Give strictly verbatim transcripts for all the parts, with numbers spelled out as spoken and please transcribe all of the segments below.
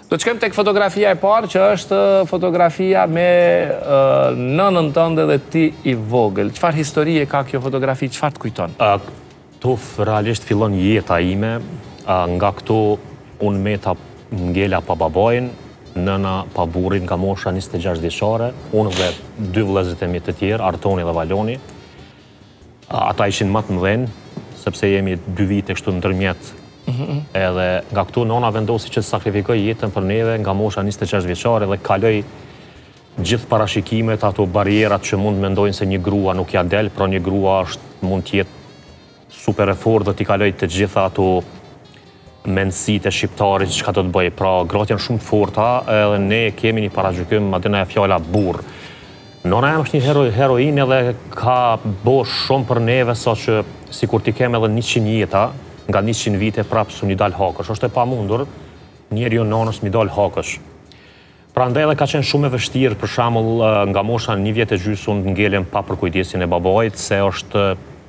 Do të shkojmë tek fotografia e parë, që është fotografia me uh, nënën tënde dhe ti i vogël. Çfarë historie ka kjo fotografi, çfarë të kujton? Këtu realisht fillon jeta ime, uh, nga këtu unë meta ngela pa babajin, nëna pa burrin nga mosha njëzet e gjashtë vjeçare, unë dhe dy vëllezërit e mi të tjerë, Artoni dhe Valoni. Uh, ata ishin më të mëdhenj, sepse jemi dy vite kështu ndërmjet. Edhe nga këtu nona vendosi që të sakrifikoj jetën për neve nga mosha njëzet e gjashtë vjeçare dhe kaloj gjithë parashikimet, ato barierat që mund mendojnë se një grua nuk ja del, pra një grua është mund të jetë super e fortë dhe t'i kaloj të gjitha ato mendësitë e shqiptarit që ka do të bëj. Pra gratë janë shumë të forta edhe ne kemi një paragjykim, madje na e fjala burr. Nona jam është një hero, heroinë edhe ka bo shumë për neve, sa që sikur t'i kem edhe njëqind jeta, nga njëqind vite prapë su një dal hakësh. Është e pamundur njeri jo nonës mi dal hakësh. Pra ndaj edhe ka qenë shumë e vështirë, për shembull nga mosha një vjet e gjys unë ngelem pa për kujdesin e babait, se është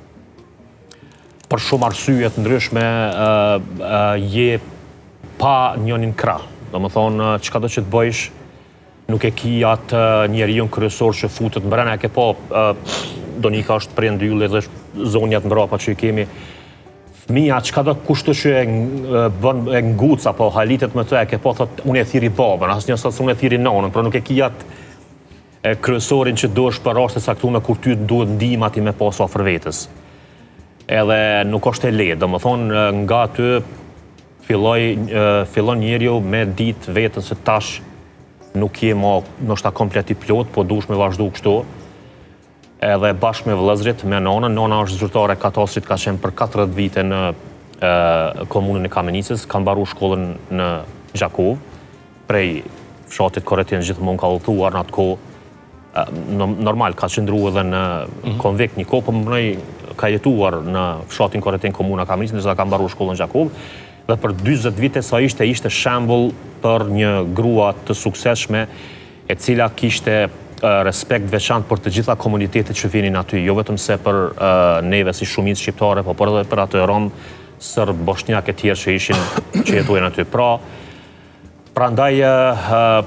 për shumë arsye të ndryshme uh, uh, je pa njënin krah. Domethënë çka do që të bëjsh, nuk e ki atë uh, njeriu kryesor që futet mbrana, e ke po uh, Donika është prej ndylli dhe zonjat mbrapa që i kemi. Fëmija, qka do kushtu që e, bën, e nguc apo halitet me të, e ke po thot, unë e thiri babën, asë një sot unë e thiri nonën, pra nuk e kijat e kryesorin që do është për raste saktume kur ty duhet ndihma ti me pasu afër vetës. Edhe nuk është e lehtë, domethënë nga aty filloi fillon njeriu me ditë vetën se tash nuk je më ndoshta komplet i plot, po duhesh me vazhdu kështu. Edhe bashkë me vëllezërit, me nonën, nona është zyrtare katastrit, ka qenë për katërdhjetë vite në e, komunën e Kamenicës, ka mbaru shkollën në Gjakov, prej fshatit Koretin gjithmonë ka udhëtuar në atë kohë, normal ka qëndru edhe në konvekt një kohë, po më mënej ka jetuar në fshatin Koretin komuna Kamenicës, nëse ka mbaru shkollën në Gjakov, dhe për dyzet vite sa ishte, ishte shembull për një grua të suksesshme, e cila kishte respekt veçantë për të gjitha komunitetet që vinin aty, jo vetëm se për uh, neve si shumicë shqiptare, po për edhe për atë rom, sërb, bosnjak e tjerë që ishin që jetuajnë aty. Pra, prandaj uh,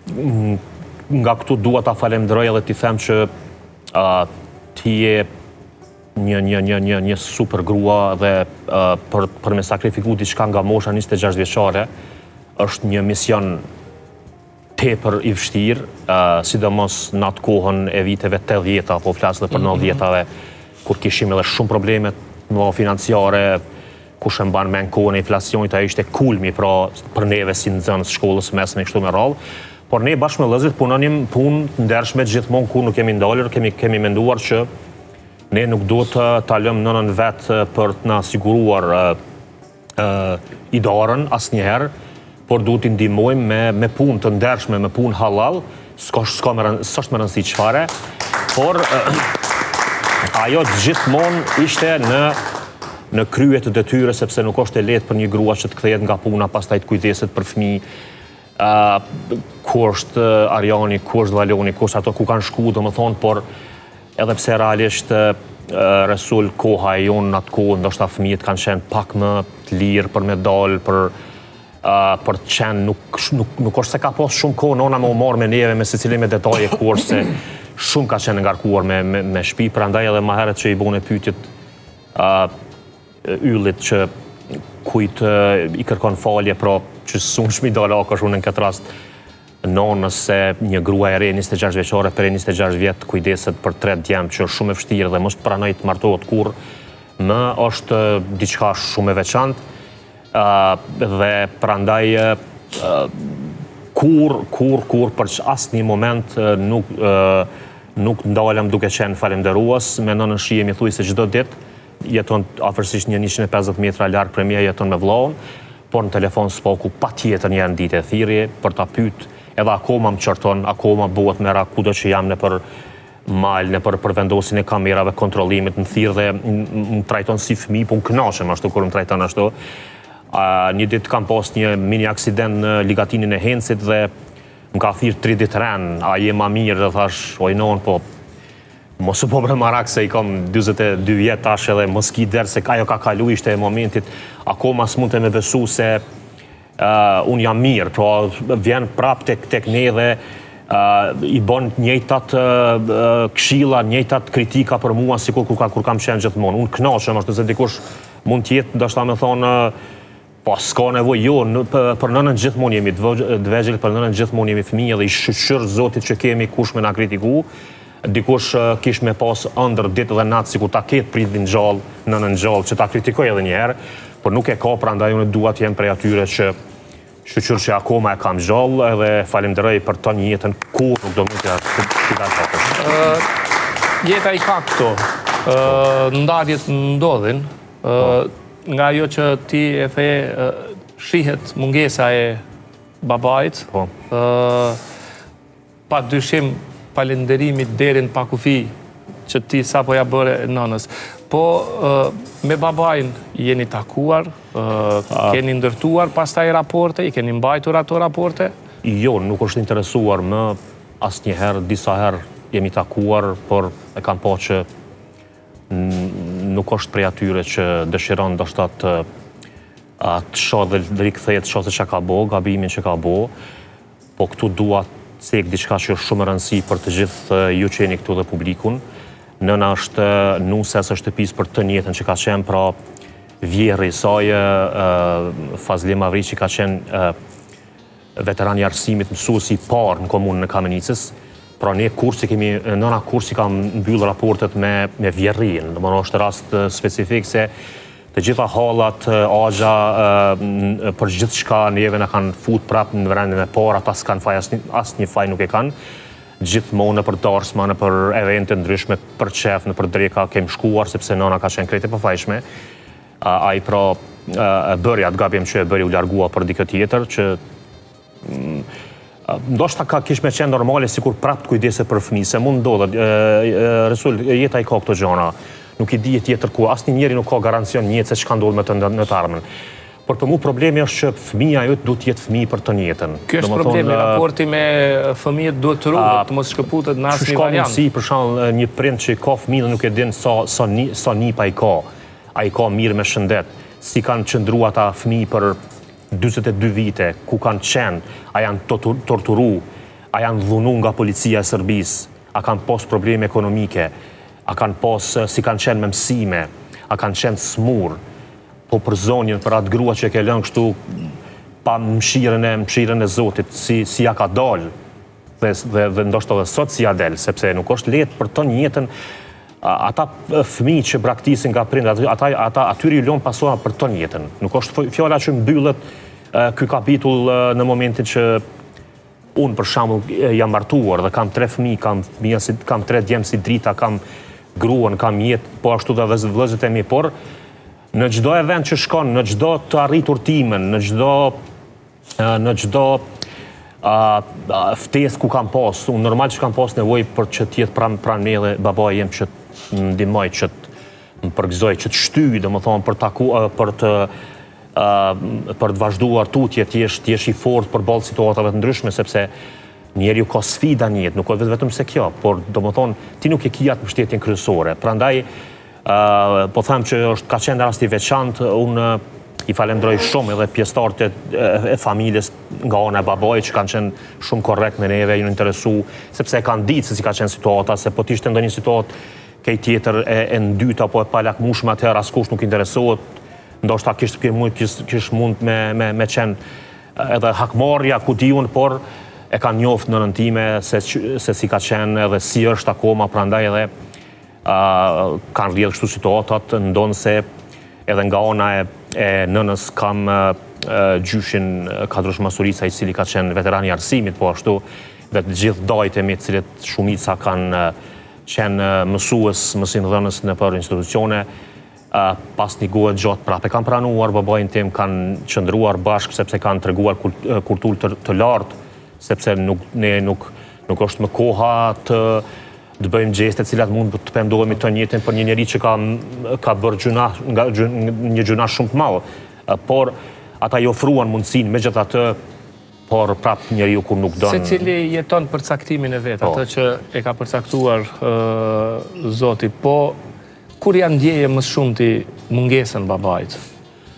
nga këtu dua ta falenderoj edhe t'i them që uh, ti je një një një një një super grua dhe uh, për për me sakrifiku diçka nga mosha njëzet e gjashtë vjeçare është një mision tepër i vështirë, uh, sidomos në atë kohën e viteve tetëdhjetë, po flas edhe për nëntëdhjetave, kur kishim edhe shumë probleme në financiare, kush e mban mend kohën e inflacionit, ajo ishte kulmi pra për neve si nxënës shkollës mesme kështu me radhë. Por ne bashkë me vëllezërit punonim punë të ndershme gjithmonë kur nuk kemi ndalur, kemi kemi menduar që ne nuk duhet të ta lëmë nënën vet për të na siguruar uh, uh, idarën asnjëherë, por duhet t'i ndihmojmë me, me punë të ndershme, me punë halal, s'ka s'ka me s'është me rëndësi çfarë, por uh, ajo gjithmonë ishte në në krye të detyrës, sepse nuk është e lehtë për një grua që të kthehet nga puna, pastaj të kujdeset për fëmijë. Uh, ku është Arjani, ku është Valoni, ku është ato ku kanë shku, domethënë, por edhe pse realisht uh, Resul koha e jonë në atë kohë, ndoshta fëmijët kanë qenë pak më të lirë për me dalë, për Uh, për të qenë, nuk, nuk, nuk është se ka pas shumë kohë nona me u marrë me neve, me secili me detaje, ku është se shumë ka qenë ngarkuar me, me, me shtëpi, prandaj edhe më herët që i bune pyetjet uh, yllit që kujt uh, i kërkon falje, pra që sun shmi dalë akash unë në këtë rast nonës se një grua e re njëzet e gjashtë vjeçare, për njëzet e gjashtë vjet kujdeset për tre djemë që është shumë e vështirë dhe mos pranoj të martohet kur, më është diçka shumë e veçantë. Uh, dhe prandaj uh, kur, kur, kur për asnjë moment uh, nuk, uh, nuk ndalem duke qenë falenderues, me nënën shihem i thuj se çdo ditë, jeton afërsisht një njëqind e pesëdhjetë metra larg prej meje, jeton me vllahun, por në telefon s'paku patjetër një ditë e thirrje për ta pyet, edhe akoma më çorton, akoma bëhet mera kudo që jam nëpër mal, nëpër për vendosin e kamerave, kontrollimit, më thirr dhe më trajton si fëmijë, po kënaqem ashtu kur më trajton ashtu. Uh, një ditë kam pas një mini aksident në ligatinin e Hencit dhe më ka thirrë tri ditë ren, a je ma mirë, dhe thash, oj non, po mos u po bre marak se i kam dyzet e dy vjet tash edhe mos ki der se ajo ka kalu, ishte e momentit, akoma s'mund të me besu se unë jam mirë, pra vjen prap tek ne dhe i bon njëjtat këshilla, njëjtat kritika për mua sikur kur kam qenë gjithmonë. Unë kënaqem, është se dikush mund të jetë ndoshta më thonë po s'ka nevojë, jo, për nënën gjithmonë jemi të vegjël, për nënën gjithmonë jemi fëmijë dhe i shqyr Zotit që kemi kush me na kritiku. Dikush kish me pas ëndër ditë dhe natë sikur ta ketë pritin gjallë, nënën gjallë që ta kritikoj edhe një herë, por nuk e ka, prandaj unë dua të jem prej atyre që shqyr që akoma e kam gjallë edhe falenderoj për të një jetën kur nuk do mund t'ja t'ja t'ja. Jeta i ka këto, ndarjet ndodhin, nga ajo që ti e the shihet mungesa e babait, pa dyshim falenderimit derin pa kufi që ti sa po ja bëre nënës. Po me babain jeni takuar, keni ndërtuar pastaj raporte, i keni mbajtur ato raporte? Jo, nuk është interesuar më asnjëherë, disa herë jemi takuar, por e kam pa që nuk është prej atyre që dëshiron ndoshta të të shoh dhe rikthehet, shoh se çka ka bo, gabimin që ka bo, po këtu dua cek diçka që është shumë e rëndësishme për të gjithë ju që jeni këtu dhe publikun. Nëna është nuses së shtëpisë për të njëjtën që ka qenë, pra vjerri i saj, Fazli Mavriqi, ka qenë veteran i arsimit, mësuesi i parë në komunën e Kamenicës. Pra ne kursi kemi, nëna kursi ka mbyll raportet me, me vjerrin, dhe më është rast specifik se të gjitha hallat, agja, për gjithë shka neve në kanë fut prap në vendin e parë, ata s'kanë faj, asë një faj nuk e kanë. Gjithmonë në për darsma, në për evente ndryshme, për qef, në për dreka kemi shkuar, sepse nëna ka qenë krejt e përfajshme. A i pra bëri atë gabim që e bëri u largua për dikë tjetër, që ndoshta ka kish me qenë normale sikur prap të kujdese për fëmijë, se mund ndodhet. Resul, jeta i ka këto gjëra. Nuk i dihet tjetër ku, asnjë njeri nuk ka garancion një jetë se çka ndodh me të në të ardhmen. Por për mua problemi është që fëmia jote duhet të jetë fëmijë për të njëjtën. Ky është problemi, raporti me fëmijët duhet të ruhet, të mos shkëputet në asnjë variant. Si për shembull një prind që ka fëmijë dhe nuk e din sa sa sa nipa i ka. Ai ka mirë me shëndet. Si kanë qëndruar ata fëmijë për dyzet e dy vite, ku kanë qenë, a janë torturu, a janë dhunu nga policia e Serbisë, a kanë pas probleme ekonomike, a kanë pas si kanë qenë me mësime, a kanë qenë smur, po për zonjën, për atë grua që e ke lënë kështu pa mëshirën e mëshirën e Zotit, si, si ja ka dalë, dhe, dhe, dhe ndoshta edhe sot si ja del, sepse nuk është lehtë për të njëjtën. Ata fëmijë që braktisin nga prindërit, ata, ata atyri ju lënë pasojat për të njëjtën. Nuk është fjala që mbyllet ky kapitull në momentin që unë për shembull jam martuar dhe kam tre fëmijë, kam fëmijë, kam tre djemë si drita, kam gruan, kam jetë, po ashtu dhe vëllezërit e mi, por në çdo event që shkon, në çdo të arritur timen, në çdo në çdo ftesë ku kam pas, unë normal që kam pas nevojë për që të jetë pranë pranë me dhe babai jem që të ndihmoj, që të më përgëzoj, që të shtyj, domethënë për taku për të për të vazhduar tutje, të jesh të jesh i fortë përballë situatave të ndryshme, sepse njeriu ka sfida në jetë, nuk është vetëm se kjo, por domethënë ti nuk e ke atë mbështetjen kryesore. Prandaj po them që është ka qenë rast i veçantë, unë i falenderoj shumë edhe pjesëtarët e familjes nga ana e babait që kanë qenë shumë korrekt me neve, ju interesu, sepse e kanë ditë se si ka qenë situata, se po të ishte ndonjë situatë kej tjetër e, e ndytë apo e palakmueshme, atëherë askush nuk interesohet, ndoshta kishte kish mund me me me qenë edhe hakmarrja ku diun, por e kanë njoftë nënën time se se si ka qenë edhe si është akoma, prandaj edhe uh, kanë rrjedhë kështu situatat, ndonë se edhe nga ona e, e nënës kam uh, gjyshin Kadrush Masurica, i cili ka qenë veteran i arsimit, po ashtu dhe të gjithë dajtë e me të cilët shumica kanë uh, qenë uh, mësues, mësimdhënës në për institucione, uh, pas një gohet gjatë prapë e kanë pranuar, babajin tim kanë qëndruar bashkë sepse kanë treguar kulturë të, të lartë, sepse nuk, ne nuk, nuk është më koha të të bëjmë gjeste cilat mund të pendohemi të njëjtën për një njeri që ka, ka bërë gjuna, nga, një gjuna shumë të madhe. Por ata i ofruan mundësinë, megjithatë, por prap njeriu kur nuk don. Secili jeton për caktimin e vet, atë që e ka përcaktuar uh, Zoti, po kur janë ndjeje më shumë ti mungesën babait?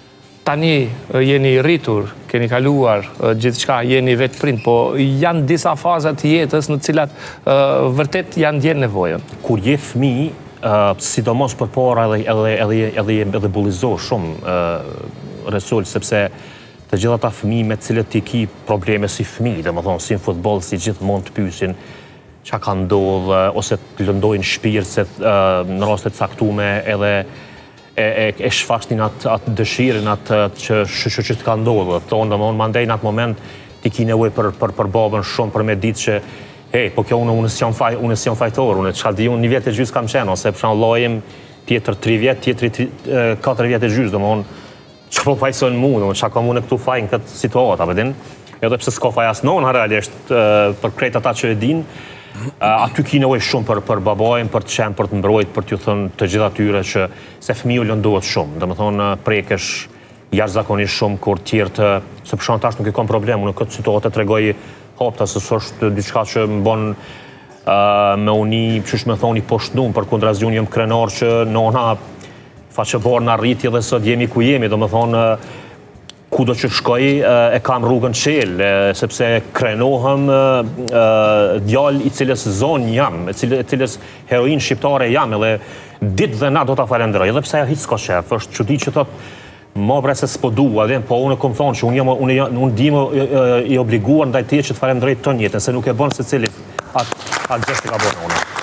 tani jeni rritur, keni kaluar gjithë shka, jeni vetë prind, po janë disa fazat jetës në cilat vërtet janë djenë nevojën. Kur je fëmi, sidomos për para edhe bulizo shumë Resul, sepse të gjitha ta fëmi me cilët ti ki probleme si fëmi, dhe më thonë, si në futbol, si gjithë mund të pysin, qa ka ndodhë, ose të lëndojnë shpirët, në rastet caktume edhe e shfaqnin atë dëshirin, atë që që të ka ndodhë. Thonë, dhe më thonë, mandej në atë moment, ti ki nevoj për babën shumë, për me ditë që hej, po kjo unë unë si jam fajtor, unë qka di unë një vjetë e gjysë kam qenë, ose përshan lojim tjetër tri vjetë, tjetëri katër vjetë e gjysë, dhe më unë që po fajsojnë mu, dhe më qa kam unë këtu faj në këtë situatë, apëdin, edhe pse s'ka faj asë nonë, realisht, për krejt ata që e din, aty ki nevoj shumë për babajnë, për të qenë, për të mbrojt, për t'ju thënë të gjitha tyre që se fëmiju lëndohet shumë, dhe më thonë prekesh jashtëzakonisht shumë, kur tjerë të, se përshan tash nuk i kam problem, unë këtë situatë të tregoj hopta, se s'është diçka që më bon me uni, qysh me thoni poshtnum, për kundra zjun jem krenar që nona faqebar në rriti dhe sot jemi ku jemi, do me thonë ku do që shkoj e kam rrugën qel, sepse krenohem djall i cilës zonë jam, e cilës heroin shqiptare jam, edhe ditë dhe na do t'a falenderoj, edhe pse ja hitë s'ka shef, është që di që thot ma bre se s'po du, po unë e kom thonë që unë dimë i obliguar ndaj tje që të falenderoj të njëtën, se nuk e bënë se cili atë gjështë ka bënë unë.